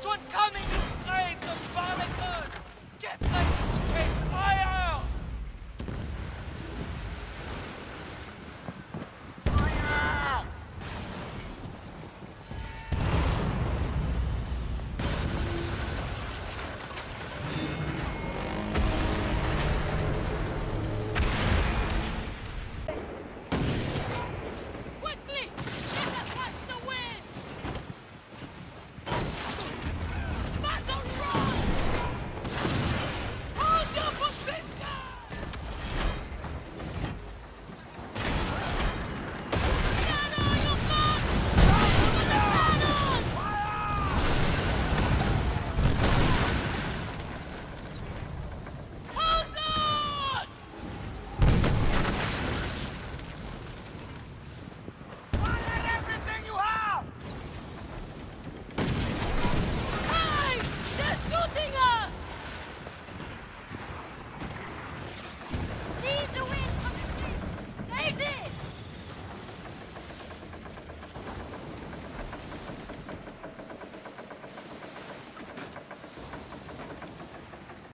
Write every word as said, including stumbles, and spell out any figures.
First one coming is trained to Barlington! Get ready to take fire! Fire! Quickly! Get us past the wind! Battle run! Hold your position! Cannon, you got! For the cannons! Hold on! Fire everything you have! Hey! They're shooting us!